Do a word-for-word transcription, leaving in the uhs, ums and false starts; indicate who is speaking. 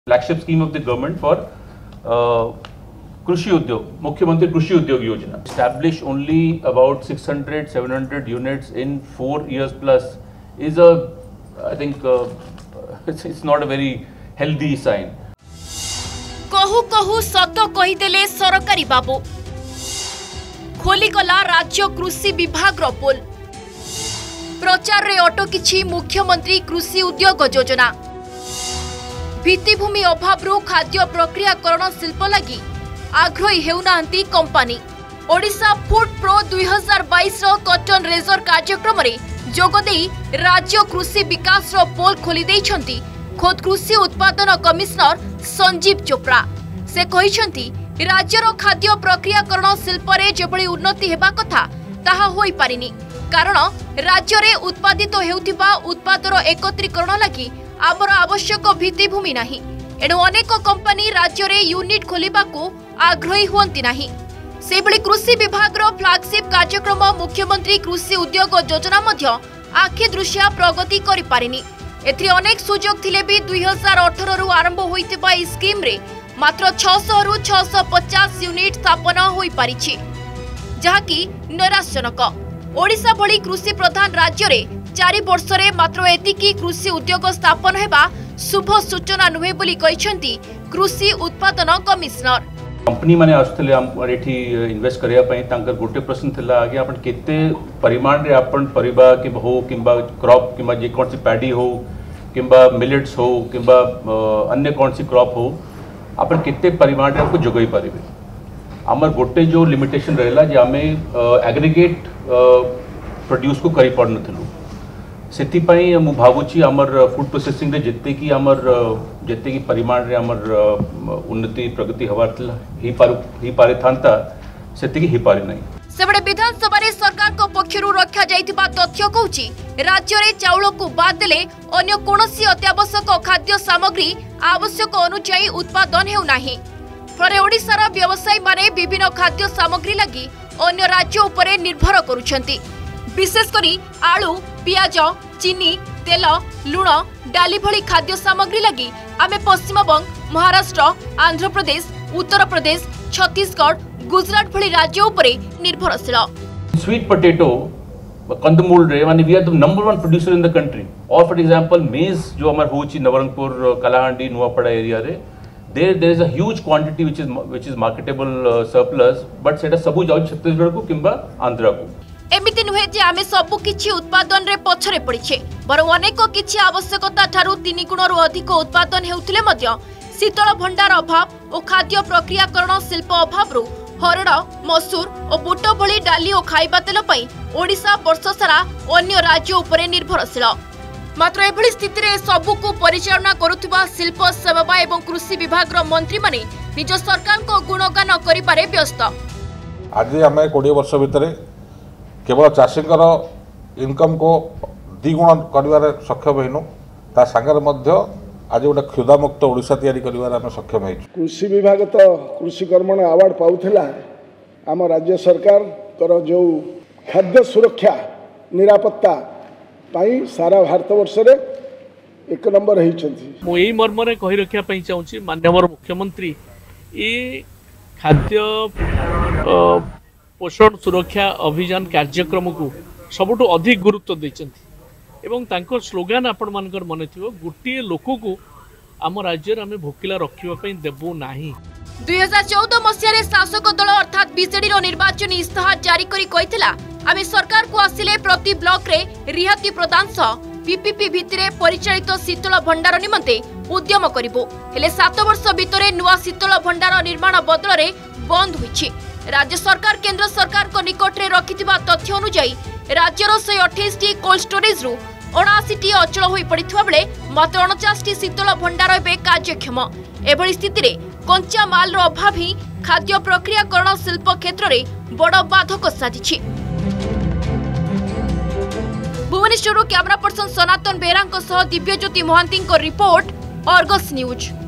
Speaker 1: flagship scheme of the government for uh, Krishi Udyog, Mukhyamantri Krishi Udyog Yojana. Establish only about six hundred, seven hundred units in four years plus is a, I think, uh, it's, it's not a very healthy sign.
Speaker 2: कहू कहू सत कहीदेले सरकारी बाबू खोलीगला राज्य कृषि विभाग पोल प्रचार रे अटकिछि मुख्यमंत्री कृषि उद्योग योजना भित्तिभूमि अभाव खाद्य प्रक्रियाकरण शिल्प लगी आग्रही हेउनांती कंपनी ओडिशा फूड प्रो दुई हजार बाईस कॉटन रेजर कार्यक्रम रे जोगदेई राज्य कृषि विकास रो पोल खोली देइछंती खोद कृषि उत्पादन कमिश्नर संजीव चोपड़ा से कहिछंती राज्यर खाद्य प्रक्रियाकरण शिल्प रे जेभली उन्नति हेबा कथा ताहा होई पारिनी कारण राज्य रे उत्पादित हेउथिबा उत्पादर एकत्रीकरण लगी आमर आवश्यक भित्तिभूमि नाही एणु अनेक कंपनी राज्य रे यूनिट खोलिबाकू आग्रही हुअंती नाही सेभली कृषि विभाग रो फ्लैगशिप कार्यक्रम मुख्यमंत्री कृषि उद्योग योजना मध्य आखि दृश्य प्रगति करि पारिनी एथि अनेक सुजोग थिले भी दुई हजार अठारह रु आरंभ होइतिबा ई स्कीम रे मात्र छह सौ रु छह सौ पचास यूनिट स्थापन होई पारिछि जहाकी निराशजनक ओडिशा भली कृषि प्रधान राज्य रे चारि वर्ष रे मात्र एतिकी कृषि उद्योग स्थापन हेबा शुभ सूचना नुहे बोली कहिसंती कृषि उत्पादन कमिश्नर
Speaker 1: कंपनी माने आस्तले हम एठी इन्वेस्ट करिया पई तांकर गोटे प्रश्न थिला आगे आपण केते परिमाण रे आपण परिबा के हो किंबा क्रॉप किंबा जे कोन सी पैडी हो किंबा मिलेट्स हो किंबा अन्य कोन सी क्रॉप हो आपण केते परिमाण रे आपको जोगई परिबे हमर गोटे जो लिमिटेशन रहला जे हमें एग्रीगेट प्रोड्यूस को करि पड़ नथलु सेति पई मु भाबुची हमर फूड प्रोसेसिंग रे जत्ते की हमर जत्ते की परिमाण रे हमर उन्नति प्रगति हवार थिला ही पारु ही पारे थांता सेति की ही पारे नहीं
Speaker 2: सेबडे विधानसभा रे सरकार को पक्षरु रखा जाइतिबा तथ्य कहूची राज्य रे चाउल को बाद देले अन्य कोनोसी अत्यावश्यक खाद्य सामग्री आवश्यक अनुसार उत्पादन हेउ नाही फरे ओडिसा रा व्यवसायी माने विभिन्न खाद्य सामग्री लगी अन्य राज्य उपरे निर्भर करूछंती विशेष करी आलू पियाज चीनी तेल लुण डाली भली खाद्य सामग्री लगी आमे पश्चिमबंग महाराष्ट्र आंध्र प्रदेश उत्तर प्रदेश छत्तीसगढ़ गुजरात भली राज्य उपरे निर्भरशील
Speaker 1: स्वीट पोटैटो कंदमूल रे माने we are the number one producer in the country और फॉर एग्जांपल मेज जो हमर होची नवरंगपुर कलाहांडी नुआपड़ा एरिया रे there there is a huge quantity which is which is marketable uh, surplus but सेटा सबु जाउ छत्तीसगढ़ को किंबा आंध्र को
Speaker 2: एमिति नुहे जे आमे सबु किछि उत्पादन रे पछरे पड़िछे बरं अनेक किछि आवश्यकता ठारू तीन गुण रु अधिक उत्पादन हेउथिले मध्य शीतल भंडार अभाव और खाद्य प्रक्रियाकरण शिल्प अभाव रु हरड़ मसूर और बुट भली डाली और खाइबा तेल पई ओडिशा वर्ष सारा अन्य राज्य उपरे निर्भरशील मात्र एभली स्थिति रे सबु को परिचालना करुथिबा शिल्प सेवा एवं कृषि विभाग रो मंत्री माने निज सरकार को गुणगान करिबारे व्यस्त
Speaker 3: आज हमें बीस वर्ष भितर केवल चाषी इनकम को द्विगुण कर सक्षम होइनु ता संगे मध्य आज गोटे क्षुधामुक्त ओडिशा तैयारी करिवार हम सक्षम होइछु
Speaker 4: कृषि विभाग तो कृषि कर्मण अवार्ड पाउथिला आम राज्य सरकार कर जो खाद्य सुरक्षा निरापत्ता पाई सारा भारत वर्ष रे एक नंबर होइछंती
Speaker 5: मो एई मर्म रे कहि रखिया पई चाहूची माननीय मुख्यमंत्री ए खाद्य पोषण सुरक्षा अभियान कार्यक्रम को सबुठु अधिक गुरुत्व देइछंती एवं तांको स्लोगान आपण मानकर मने थिबो गुटी लोक को आम राज्य रे हमें भोकिला रखिबा पई देबो नाही
Speaker 2: दुई हजार चौदह मसिया रे शासक दल अर्थात बीजेडी रो निर्वाचन इस्ताहार जारी करी कहितला आमे सरकार को आसिले प्रति ब्लॉक रे रिहाती प्रदान सह पीपीपी भित्तिरे परिचालित शीतल भंडार निमंते उद्यम करिबो हेले सात वर्ष भितरे नुआ शीतल भंडार निर्माण बदल रे बंद होइछि राज्य सरकार केंद्र सरकार को निकट रे रखिथिबा तथ्य अनुसार राज्यर एक सौ अट्ठाईस टी कोल्ड स्टोरेज रु उनासी टी अचल होई पड़िथिबा बेले मात्र उनचास टी शीतल भंडार एबे कार्यक्षम एभली स्थिति रे कंचा माल रो अभाव ही खाद्य प्रक्रियाकरण शिल्प क्षेत्र रे बड़ बाधक साजिछि Bhubaneswar camera person Sanatan Behera Dibyajyoti Mohanty report Argus news.